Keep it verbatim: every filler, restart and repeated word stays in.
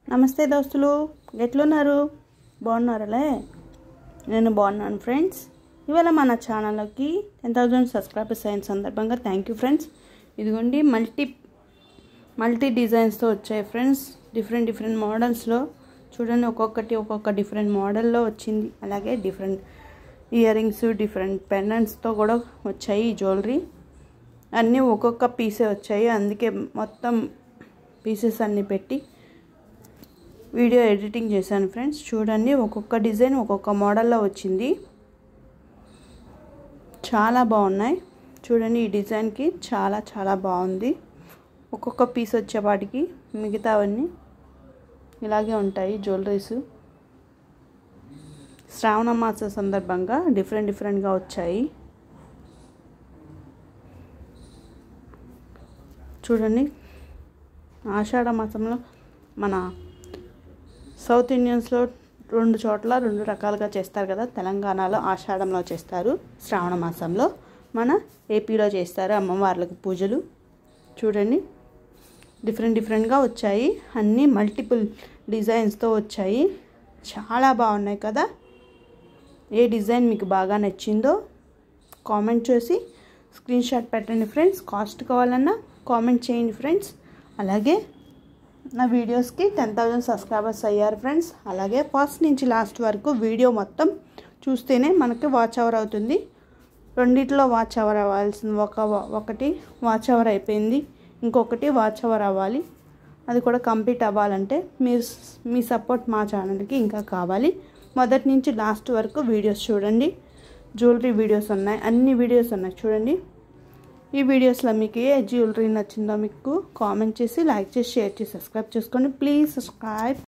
నమస్తే దోస్తులు, ఎట్లున్నారు? బాగున్నారలే? నేను బాగున్నాను ఫ్రెండ్స్. ఇవాళ మన ఛానల్లోకి టెన్ థౌజండ్ సబ్స్క్రైబర్స్ అయిన సందర్భంగా థ్యాంక్ యూ ఫ్రెండ్స్. ఇదిగోండి మల్టీ మల్టీ డిజైన్స్తో వచ్చాయి ఫ్రెండ్స్. డిఫరెంట్ డిఫరెంట్ మోడల్స్లో చూడండి, ఒక్కొక్కటి ఒక్కొక్క డిఫరెంట్ మోడల్లో వచ్చింది. అలాగే డిఫరెంట్ ఇయర్ రింగ్స్, డిఫరెంట్ పెండెంట్స్తో కూడా వచ్చాయి. ఈ జ్యువెలరీ అన్నీ ఒక్కొక్క పీసే వచ్చాయి. అందుకే మొత్తం పీసెస్ అన్నీ పెట్టి వీడియో ఎడిటింగ్ చేశాను ఫ్రెండ్స్. చూడండి, ఒక్కొక్క డిజైన్ ఒక్కొక్క మోడల్లో వచ్చింది. చాలా బాగున్నాయి. చూడండి, ఈ డిజైన్కి చాలా చాలా బాగుంది. ఒక్కొక్క పీస్ వచ్చేపాటికి మిగతావన్నీ ఇలాగే ఉంటాయి. జ్యువెలరీస్ శ్రావణ మాస సందర్భంగా డిఫరెంట్ డిఫరెంట్గా వచ్చాయి. చూడండి, ఆషాఢ మాసంలో మన సౌత్ ఇండియన్స్లో రెండు చోట్ల రెండు రకాలుగా చేస్తారు కదా. తెలంగాణలో ఆషాఢంలో చేస్తారు, శ్రావణ మాసంలో మన ఏపీలో చేస్తారు అమ్మవార్లకు పూజలు. చూడండి, డిఫరెంట్ డిఫరెంట్గా వచ్చాయి. అన్నీ మల్టిపుల్ డిజైన్స్తో వచ్చాయి. చాలా బాగున్నాయి కదా. ఏ డిజైన్ మీకు బాగా నచ్చిందో కామెంట్ చేసి స్క్రీన్ షాట్ పెట్టండి ఫ్రెండ్స్. కాస్ట్ కావాలన్నా కామెంట్ చేయండి ఫ్రెండ్స్. అలాగే నా వీడియోస్కి టెన్ థౌజండ్ సబ్స్క్రైబర్స్ అయ్యారు ఫ్రెండ్స్. అలాగే ఫస్ట్ నుంచి లాస్ట్ వరకు వీడియో మొత్తం చూస్తేనే మనకి వాచ్ అవర్ అవుతుంది. రెండిట్లో వాచ్ అవర్ అవ్వాల్సింది. ఒక ఒకటి వాచ్ అవర్ అయిపోయింది, ఇంకొకటి వాచ్ అవర్ అవ్వాలి. అది కూడా కంప్లీట్ అవ్వాలంటే మీరు మీ సపోర్ట్ మా ఛానల్కి ఇంకా కావాలి. మొదటి నుంచి లాస్ట్ వరకు వీడియోస్ చూడండి. జ్యువెలరీ వీడియోస్ ఉన్నాయి, అన్ని వీడియోస్ ఉన్నాయి. చూడండి, ఈ వీడియోస్లో మీకు ఏ జ్యువెలరీ నచ్చిందో మీకు కామెంట్ చేసి, లైక్ చేసి, షేర్ చేసి, సబ్స్క్రైబ్ చేసుకోండి. Please subscribe.